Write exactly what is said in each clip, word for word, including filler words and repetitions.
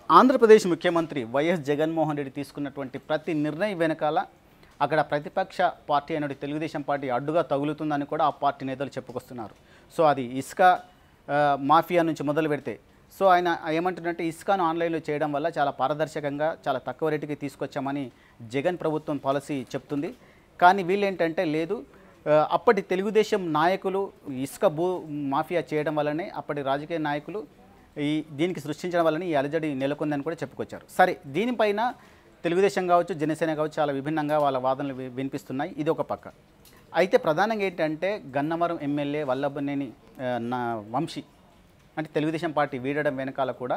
ఆంధ్రప్రదేశ్ ముఖ్యమంత్రి వైఎస్ జగన్మోహన్ రెడ్డి తీసుకున్నటువంటి ప్రతి నిర్ణయం వెనకాల అక్కడ ప్రతిపక్ష పార్టీ అయినటువంటి తెలుగుదేశం పార్టీ అడ్డుగా తగులుతుందని కూడా ఆ పార్టీ నేతలు చెప్పుకొస్తున్నారు. సో అది ఇసుక మాఫియా నుంచి మొదలు పెడితే సో ఆయన ఏమంటున్నట్టే ఇసుకను ఆన్లైన్లో చేయడం వల్ల చాలా పారదర్శకంగా చాలా తక్కువ రేటుకి తీసుకొచ్చామని జగన్ ప్రభుత్వం పాలసీ చెప్తుంది. కానీ వీళ్ళేంటంటే లేదు, అప్పటి తెలుగుదేశం నాయకులు ఇసుక భూ మాఫియా చేయడం వల్లనే అప్పటి రాజకీయ నాయకులు ఈ దీనికి సృష్టించడం వల్లనే ఈ అలజడి నెలకొందని కూడా చెప్పుకొచ్చారు. సరే, దీనిపైన తెలుగుదేశం కావచ్చు, జనసేన కావచ్చు చాలా విభిన్నంగా వాళ్ళ వాదనలు వినిపిస్తున్నాయి. ఇది ఒక పక్క. అయితే ప్రధానంగా ఏంటంటే గన్నవరం ఎమ్మెల్యే వల్లభనేని నా వంశీ అంటే తెలుగుదేశం పార్టీ వీడడం వెనకాల కూడా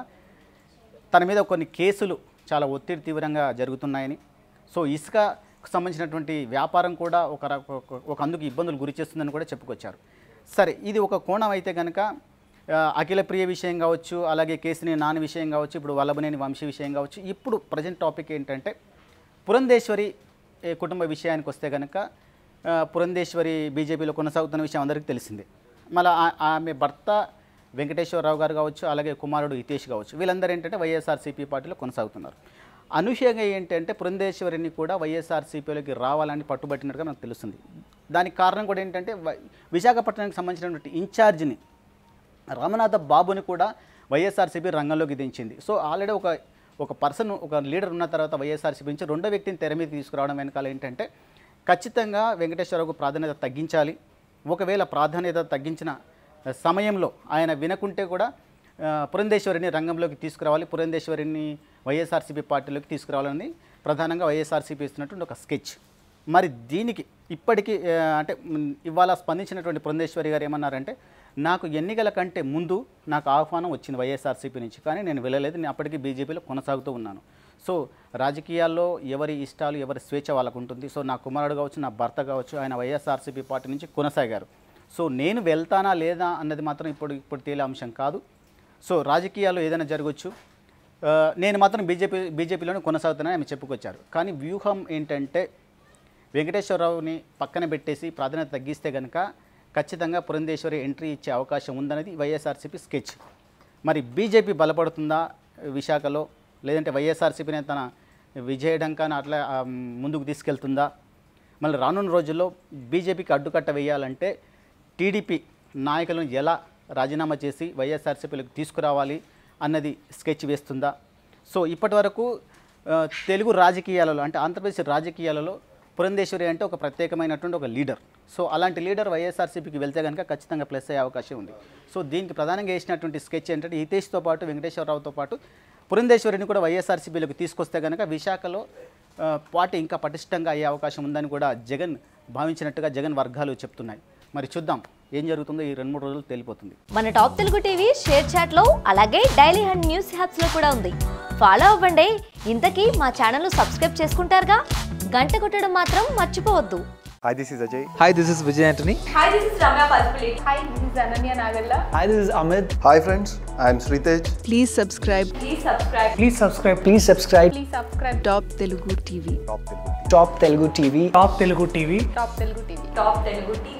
తన మీద కొన్ని కేసులు చాలా ఒత్తిడి తీవ్రంగా జరుగుతున్నాయని, సో ఇసుకకు సంబంధించినటువంటి వ్యాపారం కూడా ఒక ఒక అందుకు ఇబ్బందులు గురి చేస్తుందని కూడా చెప్పుకొచ్చారు. సరే, ఇది ఒక కోణం అయితే కనుక అఖిల ప్రియ విషయం కావచ్చు, అలాగే కేసినేని నాని విషయం కావచ్చు, ఇప్పుడు వల్లభనేని వంశీ విషయం కావచ్చు. ఇప్పుడు ప్రజెంట్ టాపిక్ ఏంటంటే పురంధేశ్వరి కుటుంబ విషయానికి వస్తే కనుక పురంధేశ్వరి బీజేపీలో కొనసాగుతున్న విషయం అందరికీ తెలిసిందే. మళ్ళీ ఆమె భర్త వెంకటేశ్వరరావు గారు కావచ్చు, అలాగే కుమారుడు హితేష్ కావచ్చు, వీళ్ళందరూ ఏంటంటే వైఎస్ఆర్సీపీ పార్టీలో కొనసాగుతున్నారు. అనూహ్యంగా ఏంటంటే పురంధేశ్వరిని కూడా వైఎస్ఆర్సీపీలోకి రావాలని పట్టుబట్టినట్టుగా మనకు తెలుస్తుంది. దానికి కారణం కూడా ఏంటంటే విశాఖపట్నానికి సంబంధించినటువంటి ఇన్ఛార్జిని రామనాథ బాబుని కూడా వైఎస్ఆర్సీపీ రంగంలోకి దించింది. సో ఆల్రెడీ ఒక ఒక పర్సన్ ఒక లీడర్ ఉన్న తర్వాత వైఎస్ఆర్సీపీ నుంచి రెండో వ్యక్తిని తెర మీద తీసుకురావడం వెనకాల ఏంటంటే ఖచ్చితంగా వెంకటేశ్వరరావుకు ప్రాధాన్యత తగ్గించాలి. ఒకవేళ ప్రాధాన్యత తగ్గించిన సమయంలో ఆయన వినకుంటే కూడా పురంధేశ్వరిని రంగంలోకి తీసుకురావాలి, పురంధేశ్వరిని వైఎస్ఆర్సీపీ పార్టీలోకి తీసుకురావాలని ప్రధానంగా వైఎస్ఆర్సీపీ ఇస్తున్నటువంటి ఒక స్కెచ్. మరి దీనికి ఇప్పటికీ అంటే ఇవాళ స్పందించినటువంటి పురంధేశ్వరి గారు ఏమన్నారంటే, నాకు ఎన్నికల కంటే ముందు నాకు ఆహ్వానం వచ్చింది వైఎస్ఆర్సీపీ నుంచి, కానీ నేను వెళ్ళలేదు, నేను అప్పటికీ బీజేపీలో కొనసాగుతూ ఉన్నాను. సో రాజకీయాల్లో ఎవరి ఇష్టాలు ఎవరి స్వేచ్ఛ వాళ్ళకు ఉంటుంది. సో నా కుమారుడు కావచ్చు, నా భర్త కావచ్చు, ఆయన వైఎస్ఆర్సీపీ పార్టీ నుంచి కొనసాగారు. సో నేను వెళ్తానా లేదా అన్నది మాత్రం ఇప్పుడు ఇప్పుడు తేలే అంశం కాదు. సో రాజకీయాల్లో ఏదైనా జరగవచ్చు, నేను మాత్రం బీజేపీ బీజేపీలోనే కొనసాగుతానని ఆమె చెప్పుకొచ్చారు. కానీ వ్యూహం ఏంటంటే వెంకటేశ్వరరావుని పక్కన పెట్టేసి ప్రాధాన్యత తగ్గిస్తే కనుక ఖచ్చితంగా పురంధేశ్వరి ఎంట్రీ ఇచ్చే అవకాశం ఉందనేది వైఎస్ఆర్సీపీ స్కెచ్. మరి బీజేపీ బలపడుతుందా విశాఖలో, లేదంటే వైఎస్ఆర్సీపీనే తన విజయఢంకాన్ని అట్లా ముందుకు తీసుకెళ్తుందా? మళ్ళీ రానున్న రోజుల్లో బీజేపీకి అడ్డుకట్ట వేయాలంటే టీడీపీ నాయకులను ఎలా రాజీనామా చేసి వైఎస్ఆర్సీపీలకు తీసుకురావాలి అన్నది స్కెచ్ వేస్తుందా? సో ఇప్పటి వరకు తెలుగు రాజకీయాలలో అంటే ఆంధ్రప్రదేశ్ రాజకీయాలలో పురంధేశ్వరి అంటే ఒక ప్రత్యేకమైనటువంటి ఒక లీడర్. సో అలాంటి లీడర్ వైఎస్ఆర్సీపీకి వెళ్తే కనుక ఖచ్చితంగా ప్లస్ అయ్యే అవకాశం ఉంది. సో దీనికి ప్రధానంగా వేసినటువంటి స్కెచ్ ఏంటంటే హితేష్తో పాటు వెంకటేశ్వరరావుతో పాటు పురంధేశ్వరిని కూడా వైఎస్ఆర్సీపీలోకి తీసుకొస్తే కనుక విశాఖలో పార్టీ ఇంకా పటిష్టంగా అయ్యే అవకాశం ఉందని కూడా జగన్ భావించినట్టుగా జగన్ వర్గాలు చెప్తున్నాయి. మరి చూద్దాం ఏం జరుగుతుందో, ఈ రెండు మూడు రోజులు తెలిపోతుంది. మన top Telugu TV ShareChat లో అలాగే డైలీ హండ్ న్యూస్ హ్యాప్స్ లో కూడా ఉంది. ఫాలో అవ్వండి. ఇంతకీ మా ఛానల్ సబ్స్క్రైబ్ చేసుకుంటారుగా, గంట కొట్టడం మాత్రం మర్చిపోవద్దు. Hi, this is Ajay. Hi, this is Vijay Antony. Hi, this is Ramya Palpulli. Hi, this is Ananya Nagalla. Hi, this is Amit. Hi friends, I am Sritej. Please subscribe. Please subscribe. Please subscribe. Please subscribe. Please subscribe. Top Telugu T V. Top Telugu. Top Telugu T V. Top Telugu T V. Top Telugu T V. Top Telugu T V.